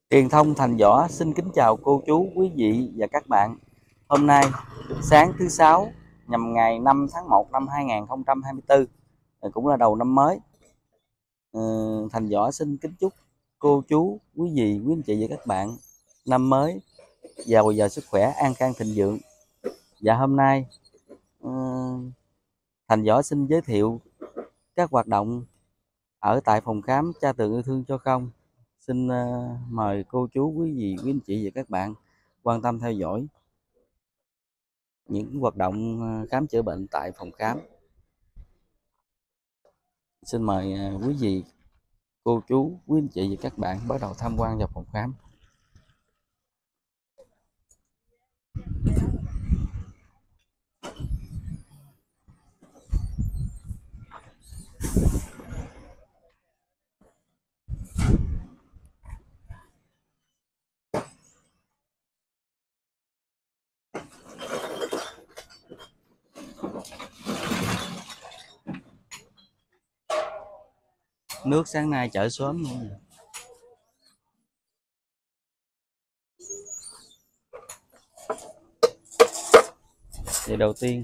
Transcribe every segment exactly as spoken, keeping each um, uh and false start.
Truyền thông Thành Võ xin kính chào cô chú, quý vị và các bạn. Hôm nay sáng thứ sáu nhằm ngày năm tháng một năm hai nghìn không trăm hai mươi tư, cũng là đầu năm mới. Ừ, Thành Võ xin kính chúc cô chú, quý vị, quý anh chị và các bạn năm mới giàu giờ sức khỏe, an khang thịnh vượng. Và hôm nay ừ, Thành Võ xin giới thiệu các hoạt động ở tại phòng khám Cha Tường Yêu Thương Cho Không. Xin uh, mời cô chú, quý vị, quý anh chị và các bạn quan tâm theo dõi những hoạt động uh, khám chữa bệnh tại phòng khám. Xin mời uh, quý vị, cô chú, quý anh chị và các bạn bắt đầu tham quan vào phòng khám. Nước sáng nay chở sớm luôn. Thì đầu tiên,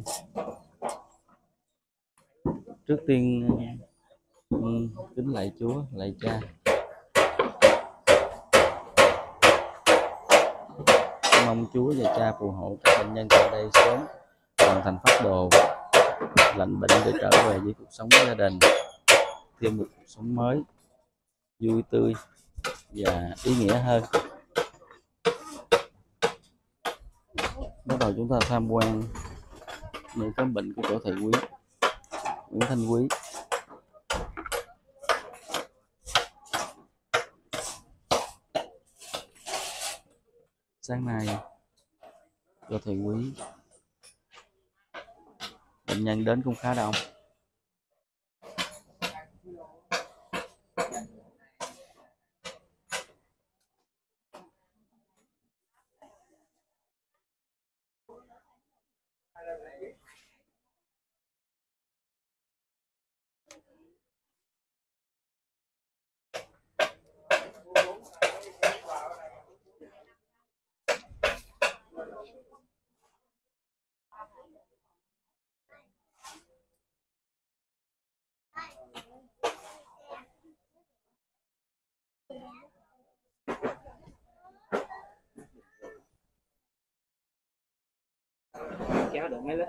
trước tiên um, kính lạy Chúa, lạy Cha, mong Chúa và Cha phù hộ các bệnh nhân tại đây sớm hoàn thành phác đồ, lành bệnh để trở về với cuộc sống gia đình, thêm một cuộc sống mới vui tươi và ý nghĩa hơn. Bắt đầu chúng ta tham quan nơi khám bệnh của chỗ thầy Quý, Nguyễn Thanh Quý. Sáng nay cho thầy Quý, bệnh nhân đến cũng khá đông. Kéo được mấy lít,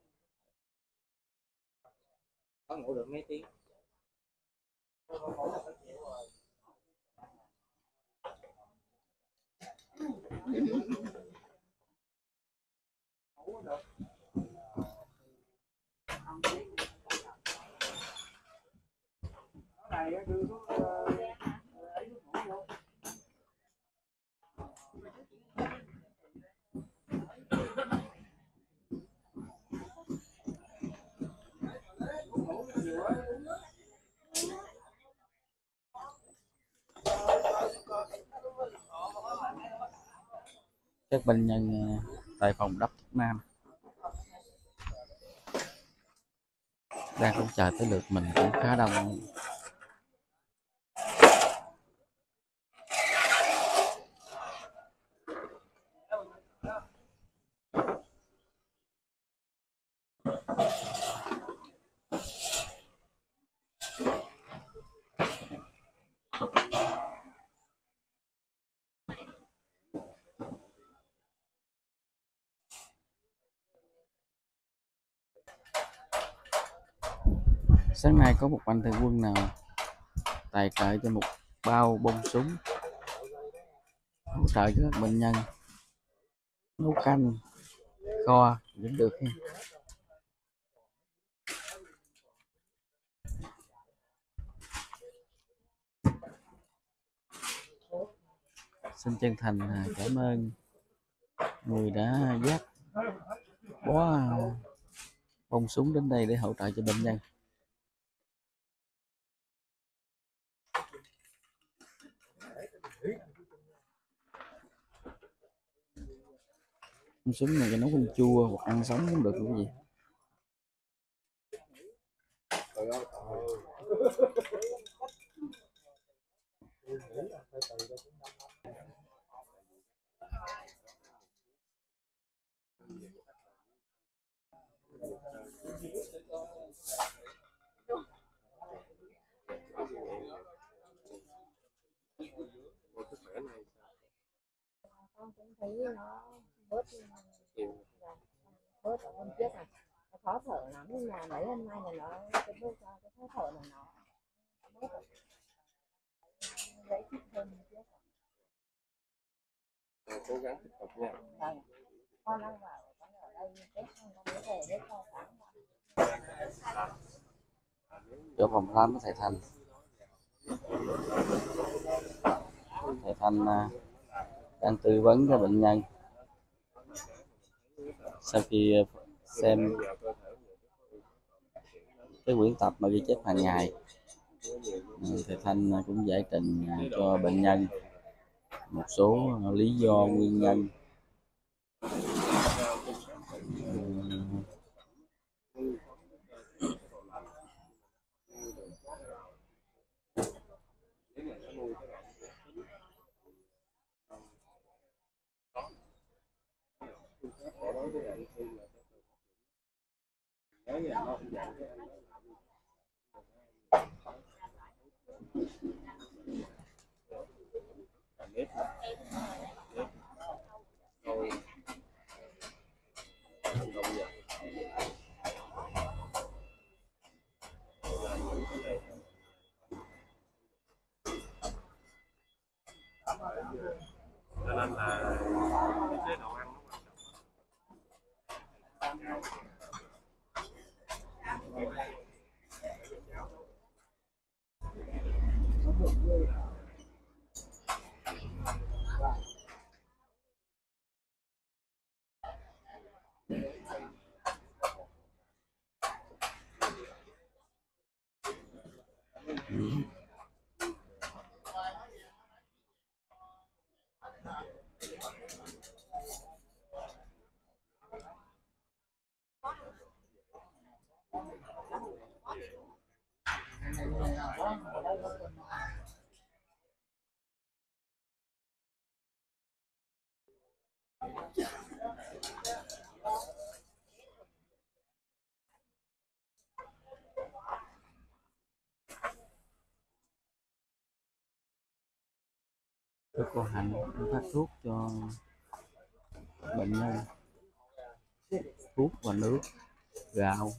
có ngủ được mấy tiếng. Các bệnh nhân tại phòng đắp thuốc nam đang cũng chờ tới lượt mình cũng khá đông. Sáng nay có một anh thầy quân nào tài trợ cho một bao bông súng hỗ trợ cho các bệnh nhân nấu canh kho cũng được. Xin chân thành cảm ơn người đã dắt bó bông súng đến đây để hỗ trợ cho bệnh nhân. Bông súng này cho nấu canh chua hoặc ăn sống cũng được cái gì. con cũng thấy nó bớt và bớt ở hôm trước này nó khó thở lắm, nhưng mà mấy hôm nay là nó cái bớt cái khó thở là nó bớt rồi, dễ chịu hơn hôm trước. Cố gắng tiếp tục nha. Vâng, con đang vào con ở đây Tết xong con mới về Tết sau tháng. Chỗ phòng khám của thầy Thanh. Thầy Thanh à, đang tư vấn cho bệnh nhân sau khi xem cái quyển tập mà ghi chép hàng ngày. Thầy Thanh cũng giải trình cho bệnh nhân một số lý do nguyên nhân cho nên là cái chế độ ăn cho cô Hạnh phát thuốc cho bệnh nhân, thuốc và nước, gạo.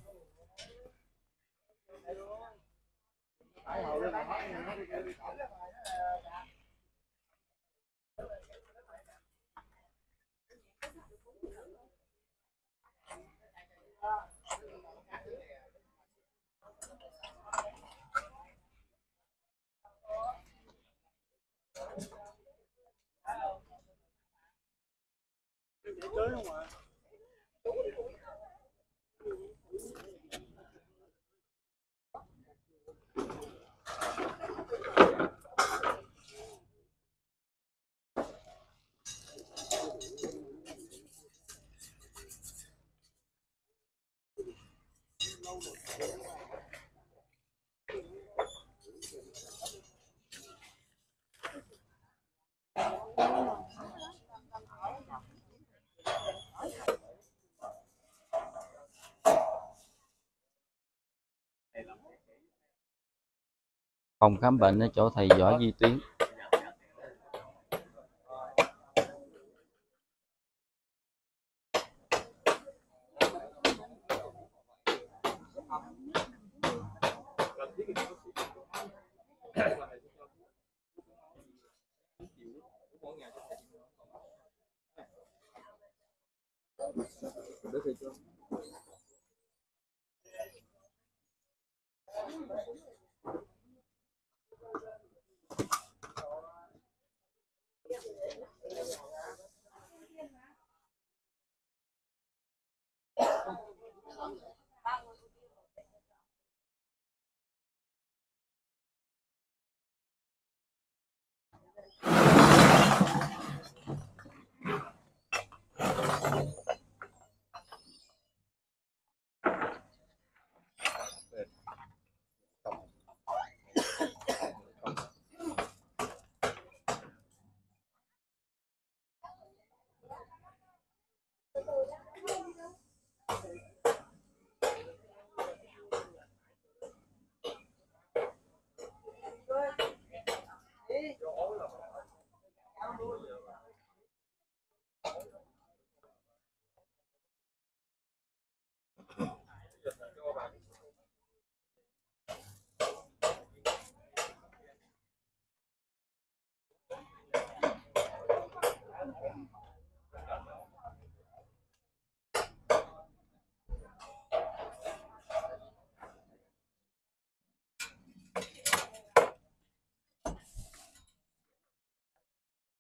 Phòng khám bệnh ở chỗ thầy Võ Duy Tuyến.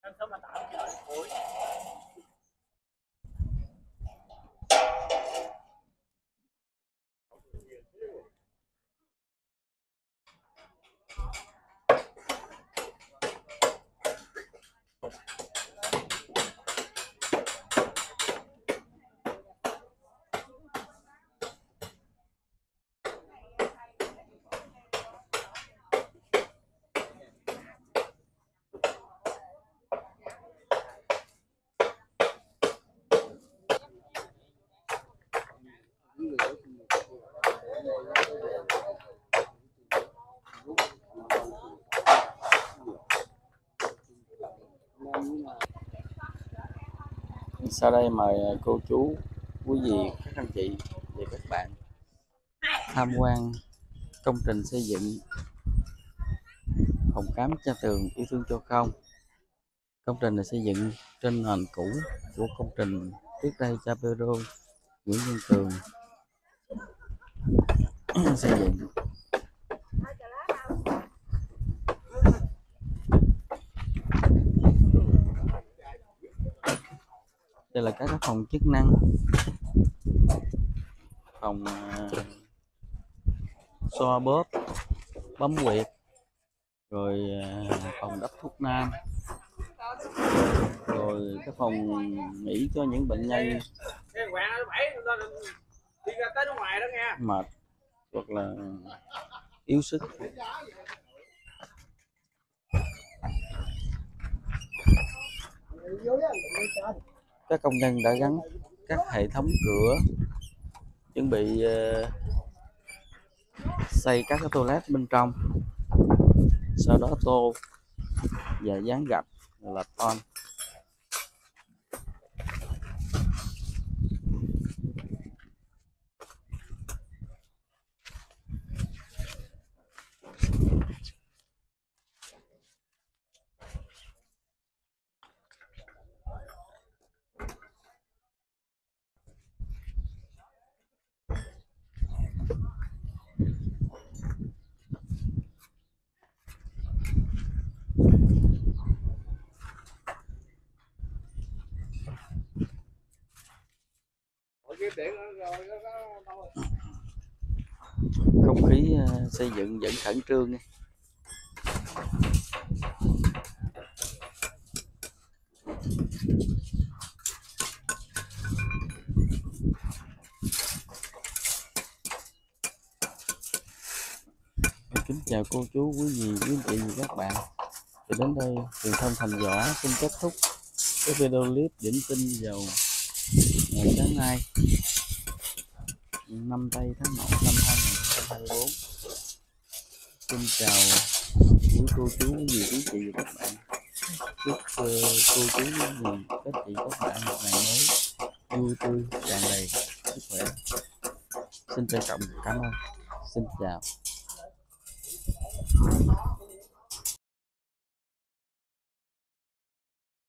Sau đây mời cô chú, quý vị, các anh chị và các bạn tham quan công trình xây dựng phòng khám Cha Tường yêu thương cho không. Công trình này xây dựng trên nền cũ của công trình trước đây cha Pedro Nguyễn Văn Tường xây dựng. Đây là các phòng chức năng, phòng uh, xoa bóp, bấm huyệt, rồi uh, phòng đắp thuốc nam, rồi cái phòng nghỉ cho những bệnh nhân mệt hoặc là yếu sức. Các công nhân đã gắn các hệ thống cửa, chuẩn bị uh, xây các cái toilet bên trong, sau đó tô và dán gạch là ton. Không khí uh, xây dựng vẫn khẩn trương. Kính chào cô chú, quý vị, quý anh chị và các bạn. Thì đến đây truyền thông Thành Võ xin kết thúc cái video clip điểm tin vào ngày sáng nay năm tây tháng một năm hai nghìn không trăm hai mươi tư. Xin chào quý cô chú, quý vị, quý chị và các bạn. Chúc uh, cô chú, quý vị, các chị, các bạn một ngày mới vui tươi, tràn đầy sức khỏe. Xin trân trọng cảm ơn. Xin chào.